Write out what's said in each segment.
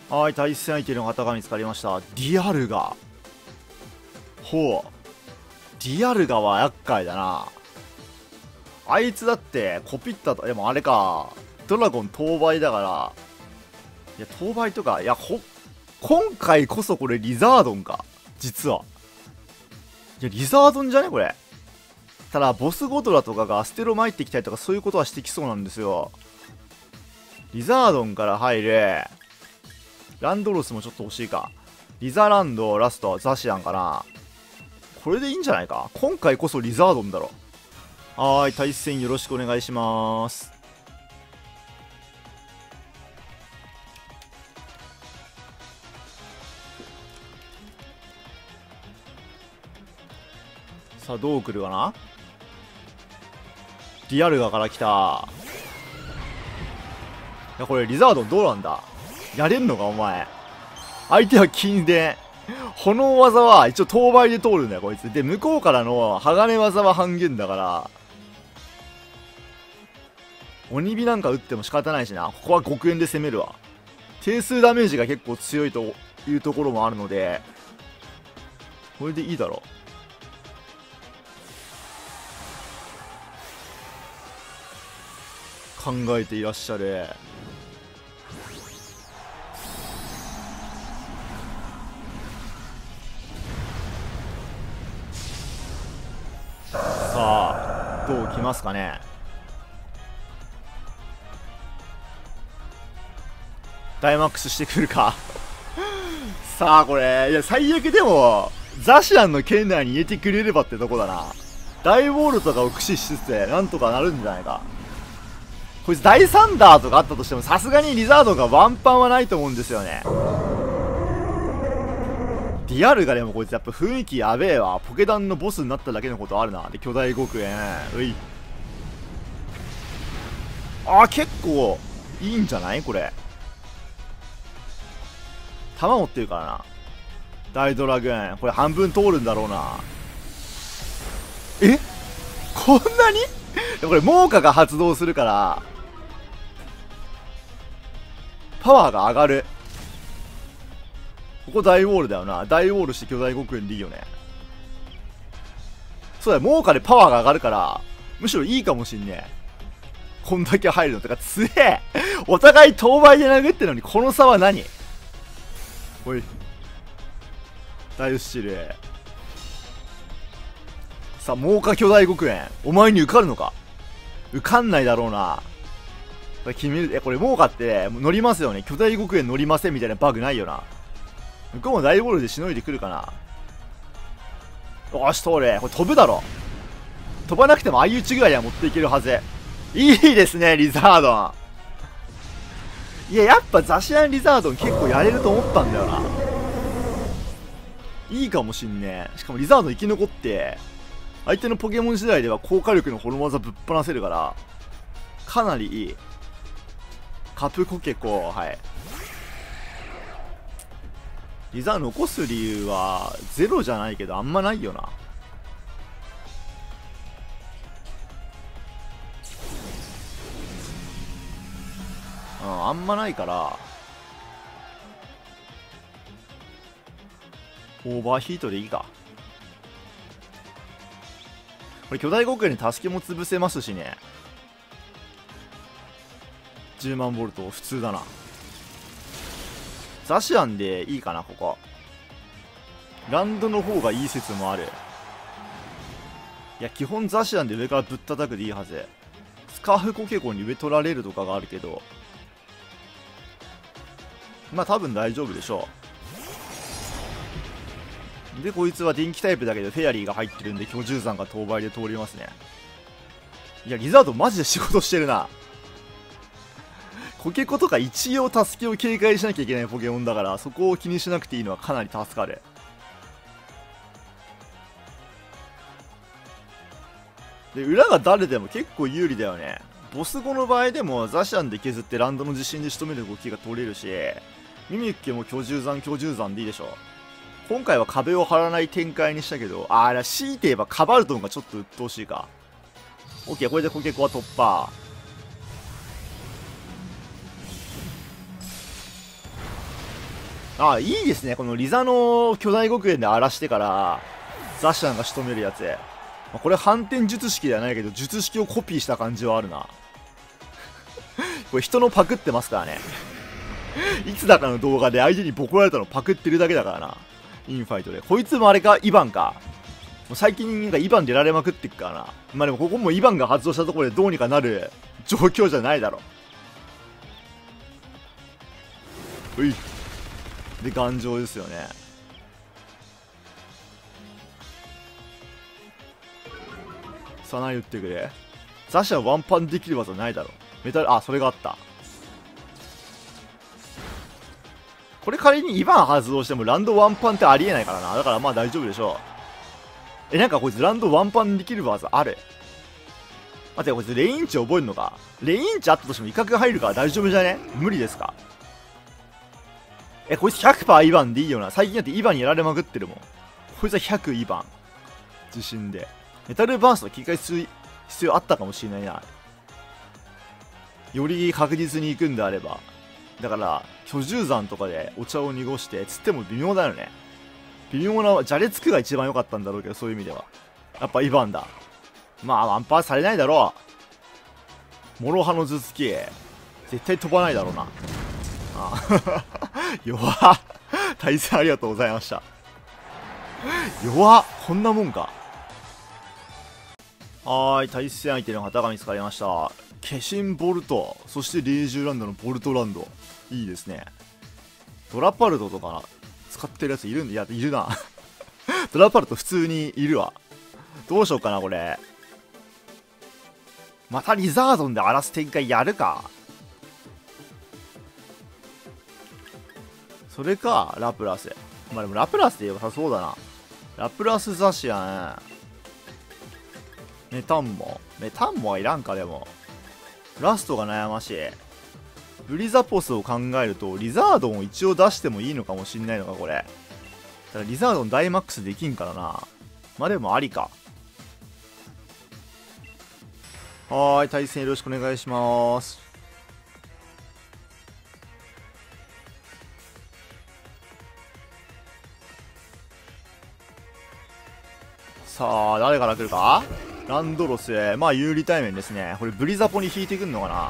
はい、対戦相手の方が見つかりました。ディアルガ。ほう。ディアルガは厄介だな。あいつだってコピったと、でもあれか。ドラゴン当倍だから。いや、当倍とか、いや、今回こそこれリザードンか。実は。いや、リザードンじゃねこれ。ただ、ボスゴトラとかがアステロ参ってきたりとかそういうことはしてきそうなんですよ。リザードンから入る。ランドロスもちょっと欲しいか。リザランド、ラスト、ザシアンかな。これでいいんじゃないか。今回こそリザードンだろ。はーい、対戦よろしくお願いします。さあ、どう来るかな。ディアルガから来た。いや、これリザードンどうなんだ。やれんのかお前。相手は金で炎技は一応当倍で通るんだよこいつで。向こうからの鋼技は半減だから、鬼火なんか打っても仕方ないしな。ここは極限で攻めるわ。定数ダメージが結構強いというところもあるので、これでいいだろう。考えていらっしゃる。さあどうきますかね。ダイマックスしてくるかさあこれ、いや最悪でもザシアンの圏内に入れてくれればってとこだな。大ウォールとかを駆使しつつなんとかなるんじゃないか。こいつ大サンダーとかあったとしてもさすがにリザードがワンパンはないと思うんですよね。ディアルガでもこいつやっぱ雰囲気やべえわ。ポケダンのボスになっただけのことあるな。で巨大極限、うい。結構いいんじゃないこれ。弾持ってるからな。大ドラグーンこれ半分通るんだろうな。え、こんなにこれ猛火が発動するからパワーが上がる。ここ大ウォールだよな。大ウォールして巨大極限でいいよね。そうだよ、猛火でパワーが上がるからむしろいいかもしんねえ。こんだけ入るのとか強えお互い当倍で殴ってるのにこの差は何。おい大ウスチル。さあ猛火巨大極限お前に受かるのか。受かんないだろうな。決める。これ猛火って乗りますよね。巨大極限乗りませんみたいなバグないよな。向こうも大ボールでしのいでくるかな。よし通れ。これ飛ぶだろ。飛ばなくても相打ちぐらいは持っていけるはず。いいですねリザードン。いややっぱザシアンリザードン結構やれると思ったんだよな。いいかもしんねえ。しかもリザードン生き残って相手のポケモン時代では高火力の炎技ぶっ放せるからかなりいい。カプコケコ、はい。リザー残す理由はゼロじゃないけどあんまないよな。あんまないからオーバーヒートでいいか。これ巨大極限に助けも潰せますしね。10万ボルト普通だな。ザシアンでいいかな。ここランドの方がいい説もある。いや基本ザシアンで上からぶったたくでいいはず。スカーフコケコに上取られるとかがあるけどまあ多分大丈夫でしょう。でこいつは電気タイプだけどフェアリーが入ってるんで居住山が当倍で通りますね。いやリザードマジで仕事してるな。コケコとか一応助けを警戒しなきゃいけないポケモンだからそこを気にしなくていいのはかなり助かる。で裏が誰でも結構有利だよね。ボス後の場合でもザシャンで削ってランドの自信で仕留める動きが取れるしミミッケも居住山でいいでしょ。今回は壁を張らない展開にしたけどあれ強いて言えばカバルトンがちょっと鬱陶しいか。 OK これでコケコは突破。 あ、いいですね。このリザの巨大極限で荒らしてから、ザシャンが仕留めるやつ。これ反転術式ではないけど、術式をコピーした感じはあるな。これ人のパクってますからね。いつだかの動画で相手にボコられたのパクってるだけだからな。インファイトで。こいつもあれか、イバンか。もう最近なんかイバン出られまくってっからな。まあでもここもイバンが発動したところでどうにかなる状況じゃないだろ。うい。で、頑丈ですよね。さあ、何言ってくれ。ザシャワンパンできる技ないだろ。メタル、あ、それがあった。これ仮にイバン発動してもランドワンパンってありえないからな。だからまあ大丈夫でしょう。なんかこいつランドワンパンできる技ある。待って、こいつレインチ覚えるのか。レインチあったとしても威嚇が入るから大丈夫じゃね？無理ですか？こいつ 100% イバンでいいよな。最近だってイバンにやられまくってるもん。こいつは100イバン。自信で。メタルバースト切り替え必要あったかもしれないな。より確実に行くんであれば。だから、居住山とかでお茶を濁して、つっても微妙だよね。微妙な、じゃれつくが一番良かったんだろうけど、そういう意味では。やっぱイバンだ。まあ、ワンパーされないだろう。諸刃の術系。絶対飛ばないだろうな。あ弱っ。対戦ありがとうございました。弱っ。こんなもんか。対戦相手の旗が見つかりました。化身ボルト、そして霊獣ランドのボルトランド。いいですね。ドラパルトとか使ってるやついるんで、いや、いるな。ドラパルト普通にいるわ。どうしようかな、これ。またリザードンで荒らす展開やるか。それか、ラプラス。まあでもラプラスで良さそうだな。ラプラスザシアン。メタンモはいらんか、でも。ラストが悩ましい。ブリザポスを考えると、リザードンを一応出してもいいのかもしんないのか、これ。ただリザードンダイマックスできんからな。まあでもありか。対戦よろしくお願いします。さあ、誰から来るか。ランドロス、まあ有利対面ですね。これブリザポに引いてくんのかな。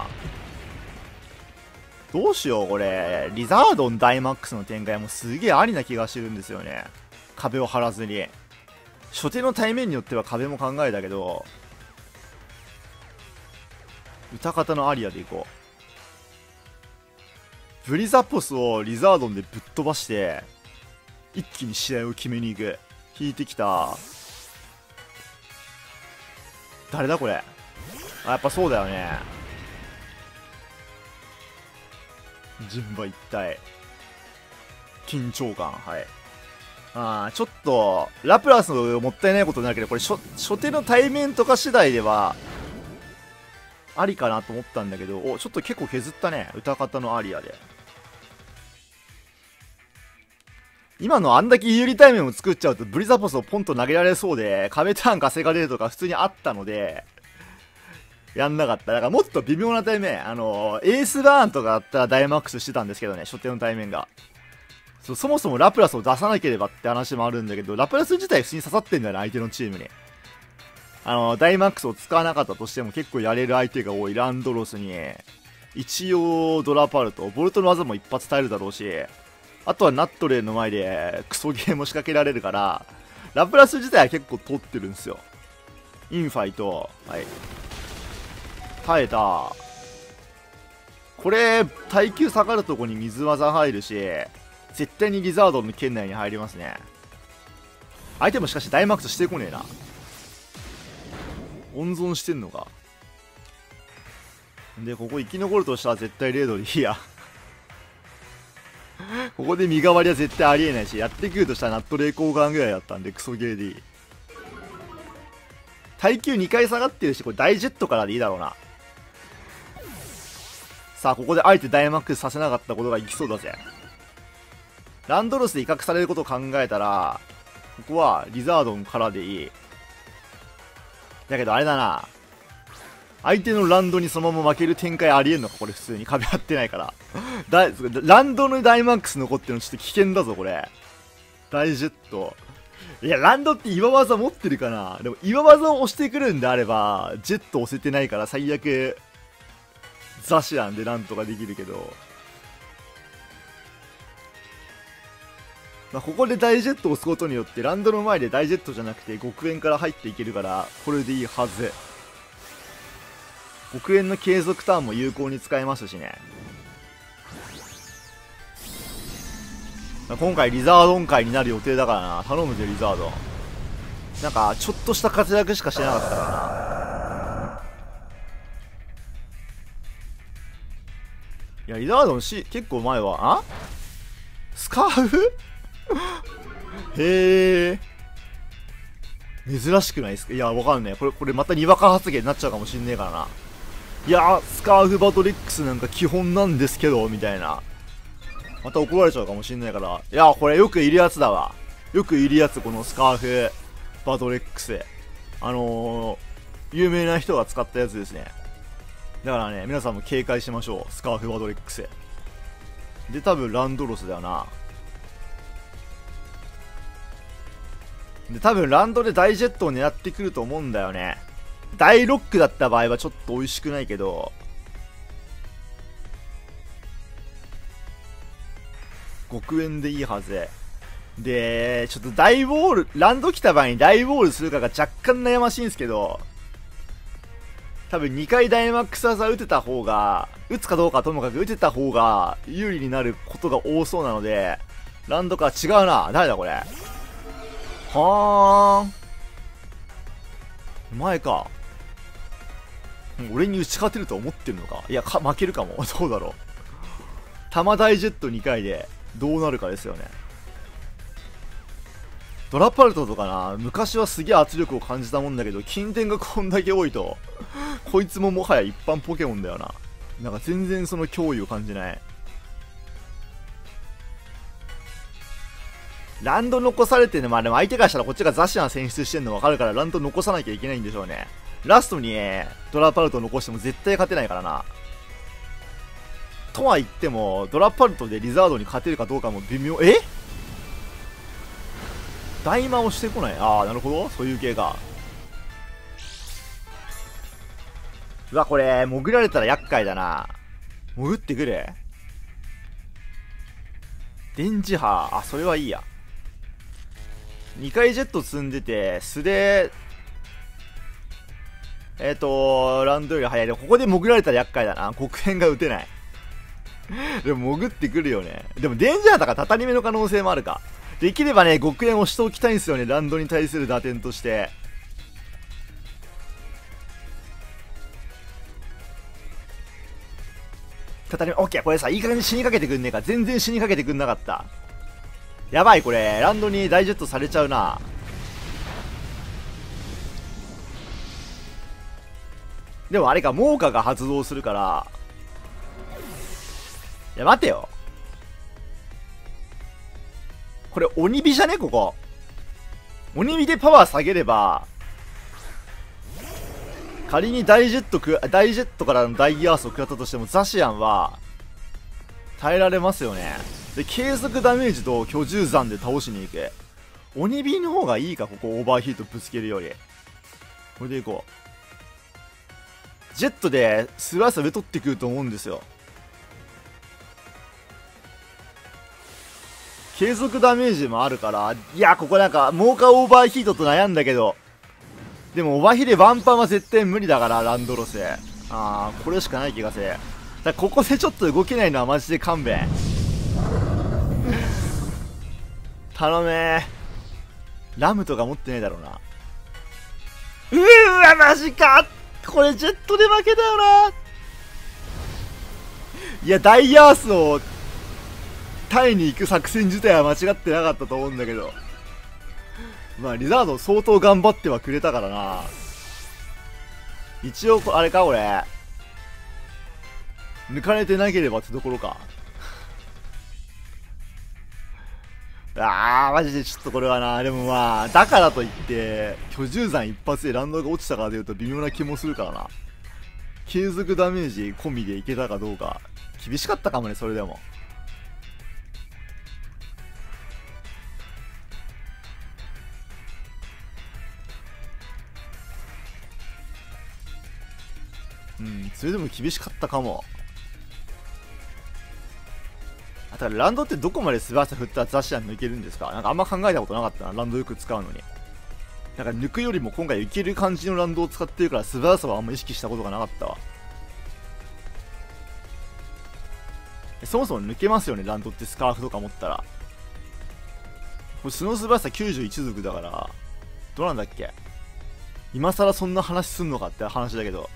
どうしよう、これ。リザードンダイマックスの展開もすげえありな気がしてるんですよね。壁を張らずに。初手の対面によっては壁も考えたけど、歌方のアリアでいこう。ブリザポスをリザードンでぶっ飛ばして、一気に試合を決めに行く。引いてきた。誰だこれ。やっぱそうだよね。人馬一体。緊張感。はい。ちょっとラプラスのもったいないことになるけど、これ初手の対面とか次第ではありかなと思ったんだけど、ちょっと結構削ったね。歌方のアリアで。今のあんだけ有利対面を作っちゃうとブリザポスをポンと投げられそうで、壁ターン稼がれるとか普通にあったので、やんなかった。だからもっと微妙な対面、エースバーンとかだったらダイマックスしてたんですけどね、初手の対面が。そもそもラプラスを出さなければって話もあるんだけど、ラプラス自体普通に刺さってんだよね、相手のチームに。ダイマックスを使わなかったとしても結構やれる相手が多いランドロスに、一応ドラパルト、ボルトの技も一発耐えるだろうし、あとはナットレーの前でクソゲーも仕掛けられるから、ラプラス自体は結構通ってるんですよ。インファイト、耐えた。これ、耐久下がるとこに水技入るし、絶対にリザードの圏内に入りますね。相手もしかしダイマックスしてこねえな。温存してんのか。で、ここ生き残るとしたら絶対レードでいいや。ここで身代わりは絶対ありえないし、やってくるとしたらナットレー交換ぐらいだったんでクソゲーでいい。耐久2回下がってるし、これ大ジェットからでいいだろうな。さあ、ここであえてダイマックスさせなかったことがいきそうだぜ。ランドロスで威嚇されることを考えたら、ここはリザードンからでいい。だけどあれだな。 相手のランドにそのまま負ける展開ありえんのかこれ普通に壁張ってないからランドのダイマックス残ってるのちょっと危険だぞこれ。大ジェット。いや、ランドって岩技持ってるかな。でも岩技を押してくるんであればジェット押せてないから最悪ザシアンでなんとかできるけど、まあ、ここで大ジェットを押すことによってランドの前で大ジェットじゃなくて極縁から入っていけるからこれでいいはず。極縁の継続ターンも有効に使えますしね。今回リザードン会になる予定だからな。頼むぜリザードン。なんかちょっとした活躍しかしてなかったからな。いやリザードン結構前はスカーフへえ、珍しくないですか。いやわかんない。これまたにわか発言になっちゃうかもしんねえからな。いやスカーフバトレックスなんか基本なんですけどみたいな、また怒られちゃうかもしんないから。いやこれよくいるやつだわ。よくいるやつ、このスカーフバトレックス。有名な人が使ったやつですね。だからね、皆さんも警戒しましょう。スカーフバトレックスで、多分ランドロスだよな。で多分ランドで大ジェットを狙ってくると思うんだよね。大ロックだった場合はちょっと美味しくないけど、極縁でいいはずで、ちょっと大ウォール、ランド来た場合に大ウォールするかが若干悩ましいんですけど、多分2回ダイマックス技打てた方が、打つかどうかともかく打てた方が有利になることが多そうなので、ランドか。違うな。誰だこれ。はーん。前か。俺に打ち勝てると思ってるのか。いや、負けるかも。どうだろう。玉大ジェット2回でどうなるかですよね。ドラパルトとかな、昔はすげえ圧力を感じたもんだけど、近点がこんだけ多いと、こいつももはや一般ポケモンだよな。なんか全然その脅威を感じない。ランド残されてるの、まあでも相手からしたらこっちがザシアン選出してんの分かるからランド残さなきゃいけないんでしょうね。ラストにドラパルト残しても絶対勝てないからな。とは言ってもドラパルトでリザードに勝てるかどうかも微妙。大魔をしてこない。ああなるほど、そういう系か。うわこれ潜られたら厄介だな。潜ってくる電磁波。あそれはいいや。2回ジェット積んでて素でランドより速い。でここで潜られたら厄介だな。黒変が打てない。でも潜ってくるよね。でもデンジャーだからたたり目の可能性もあるか。できればね、極限をしておきたいんですよね、ランドに対する打点として。たたり目、オッケー。これさ、いい加減に死にかけてくんねえか。全然死にかけてくんなかった。やばい、これ、ランドに大ジェットされちゃうな。でもあれか、モーカが発動するから。いや、待てよ。これ鬼火じゃねここ。鬼火でパワー下げれば、仮に大ジェットからの大ギアースを食らったとしてもザシアンは耐えられますよね。で継続ダメージと居住山で倒しに行く。鬼火の方がいいか、ここオーバーヒートぶつけるより。これでいこう。ジェットでスライス上取ってくると思うんですよ。継続ダメージもあるから。いやここなんかモーカーオーバーヒートと悩んだけど、でもオーバーヒーでワンパンは絶対無理だからランドロス。これしかない気がする。だここでちょっと動けないのはマジで勘弁頼めー。ラムとか持ってねえだろうな。わマジか。これジェットで負けだよな。いやダイヤースをタイに行く作戦自体は間違ってなかったと思うんだけど、まあリザード相当頑張ってはくれたからな。一応あれか、これ抜かれてなければってところか。マジでちょっとこれはな。でもまあだからといって居住山一発でランドが落ちたからでいうと微妙な気もするからな。 継続ダメージ込みでいけたかどうか。厳しかったかもね、それでも。うん、それでも厳しかったかも。だからランドってどこまで素早さ振ったらザシアン抜けるんですか？なんかあんま考えたことなかったな、ランドよく使うのに。なんか抜くよりも今回いける感じのランドを使ってるから素早さはあんま意識したことがなかったわ。そもそも抜けますよね、ランドってスカーフとか持ったら。これ素の素早さ91族だから、どうなんだっけ？今更そんな話すんのかって話だけど。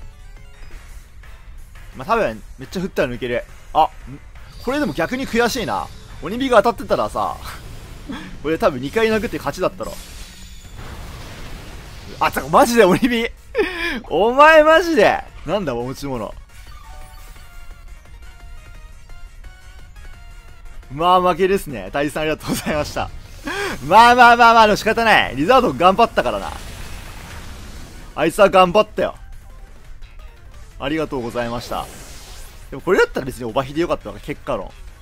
まあ多分、めっちゃ振ったら抜ける。あ、これでも逆に悔しいな。鬼火が当たってたらさ、これ多分2回殴って勝ちだったろ。あ、てかマジで鬼火お前マジでなんだ持ち物。まあ負けですね。大さんありがとうございました。まあまあまあまあ、でも仕方ない。リザード頑張ったからな。あいつは頑張ったよ。ありがとうございました。でもこれだったら別にオバヒでよかったのか、結果論。